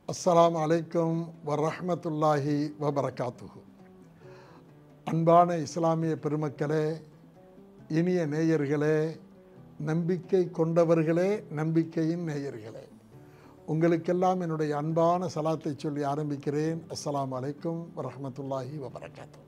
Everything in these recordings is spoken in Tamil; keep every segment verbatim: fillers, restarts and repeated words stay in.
அஸ்ஸலாமு அலைக்கும் வரஹ்மத்துல்லாஹி வபரகாத்துஹு. அன்பான இஸ்லாமிய பெருமக்களே, இனிய நேயர்களே, நம்பிக்கை கொண்டவர்களே, நம்பிக்கையின் நேயர்களே, உங்களுக்கெல்லாம் என்னுடைய அன்பான சலாத்தை சொல்லி ஆரம்பிக்கிறேன். அஸ்ஸலாமு அலைக்கும் வரஹ்மத்துல்லாஹி வபரகாத்துஹு.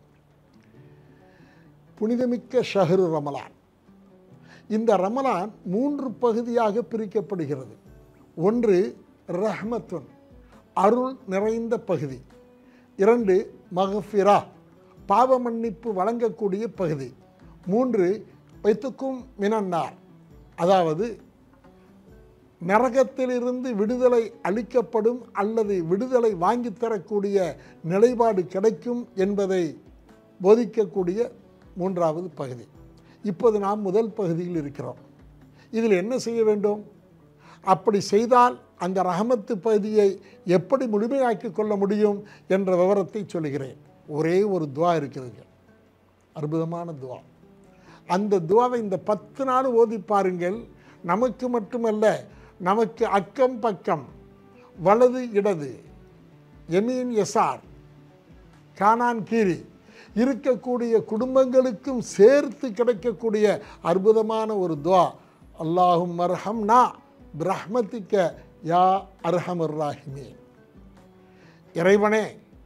புனிதமிக்க ஷஹ்ரு ரமலான். இந்த ரமலான் மூன்று பகுதியாக பிரிக்கப்படுகிறது. ஒன்று ரஹ்மத்துன், அருள் நிறைந்த பகுதி. இரண்டு மகஃபிரா, பாவ மன்னிப்பு வழங்கக்கூடிய பகுதி. மூன்று வைத்துக்கும் மினன்னார், அதாவது நரகத்திலிருந்து விடுதலை அளிக்கப்படும் அல்லது விடுதலை வாங்கி தரக்கூடிய நிலைப்பாடு கிடைக்கும் என்பதை போதிக்கக்கூடிய மூன்றாவது பகுதி. இப்போது நாம் முதல் பகுதியில் இருக்கிறோம். இதில் என்ன செய்ய வேண்டும்? அப்படி செய்தால் அந்த ரஹமத்து பகுதியை எப்படி முழுமையாக்கி கொள்ள முடியும் என்ற விவரத்தை சொல்கிறேன். ஒரே ஒரு துவா இருக்கிறது, அற்புதமான துவா. அந்த துவாவை இந்த பத்து நாள் ஓதி பாருங்கள். நமக்கு மட்டுமல்ல, நமக்கு அக்கம் பக்கம், வலது இடது, எமீன் எசார், கானான் கீரி இருக்கக்கூடிய குடும்பங்களுக்கும் சேர்த்து கிடைக்கக்கூடிய அற்புதமான ஒரு துவா. அல்லாஹும் அர்ஹம்னா பிரஹ்மத்திக்க யா அர்ஹமர் ராஹிமீன். இறைவனே,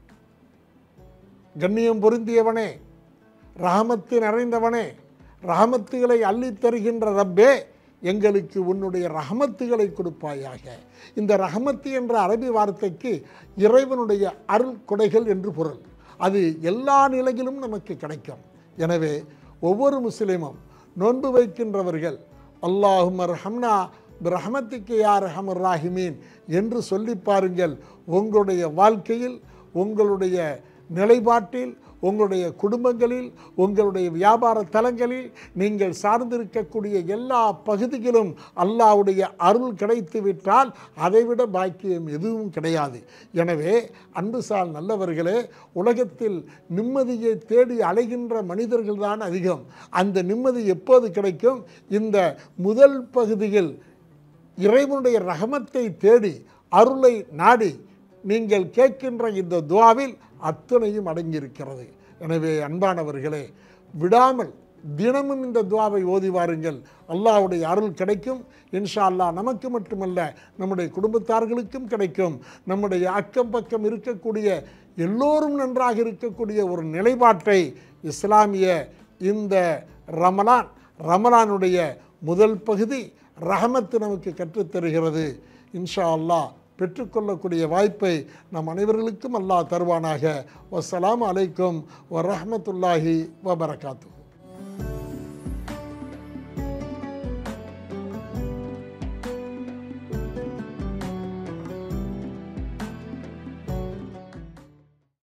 கண்ணியம் பொருந்தியவனே, ரஹமத்து நிறைந்தவனே, ரஹமத்துகளை அள்ளித் தருகின்ற ரப்பே, எங்களுக்கு உன்னுடைய ரஹமத்துகளை கொடுப்பாயாக. இந்த ரஹமத்து என்ற அரபி வார்த்தைக்கு இறைவனுடைய அருள் கொடைகள் என்று பொருள். அது எல்லா நிலையிலும் நமக்கு கிடைக்கும். எனவே ஒவ்வொரு முஸ்லிமும் நோன்பு வைக்கின்றவர்கள் அல்லாஹும் அர்ஹம்னா பிரஹமத்திக்கு யா அர்ஹமர் ராஹிமீன் என்று சொல்லி பாருங்கள். உங்களுடைய வாழ்க்கையில், உங்களுடைய நிலைப்பாட்டில், உங்களுடைய குடும்பங்களில், உங்களுடைய வியாபார தலங்களில், நீங்கள் சார்ந்திருக்கக்கூடிய எல்லா பகுதிகளிலும் அல்லாஹ்வுடைய அருள் கிடைத்து விட்டால் அதைவிட பாக்கியம் எதுவும் கிடையாது. எனவே அன்புசால் நல்லவர்களே, உலகத்தில் நிம்மதியை தேடி அலைகின்ற மனிதர்கள் தான் அதிகம். அந்த நிம்மதி எப்போது கிடைக்கும்? இந்த முதல் பகுதியில் இறைவனுடைய ரஹமத்தை தேடி அருளை நாடி நீங்கள் கேட்கின்ற இந்த துவாவில் அத்தனையும் அடங்கியிருக்கிறது. எனவே அன்பானவர்களே, விடாமல் தினமும் இந்த துவாவை ஓதி வாருங்கள். அல்லாஹ்வுடைய அருள் கிடைக்கும். இன்ஷா அல்லாஹ் நமக்கு மட்டுமல்ல, நம்முடைய குடும்பத்தார்களுக்கும் கிடைக்கும். நம்முடைய அக்கம் பக்கம் இருக்கக்கூடிய எல்லோரும் நன்றாக இருக்கக்கூடிய ஒரு நிலைப்பாட்டை இஸ்லாமிய இந்த ரமலான் ரமலானுடைய முதல் பகுதி ரஹமத்து நமக்கு கற்றுத்தருகிறது. இன்ஷா அல்லாஹ் பெற்றுக்கொள்ளக்கூடிய வாய்ப்பை நம் அனைவர்களுக்கும் அல்லாஹ் தருவானாக. வஸ்ஸலாமு அலைக்கும் வரஹ்மத்துல்லாஹி வபரகாத்துஹு.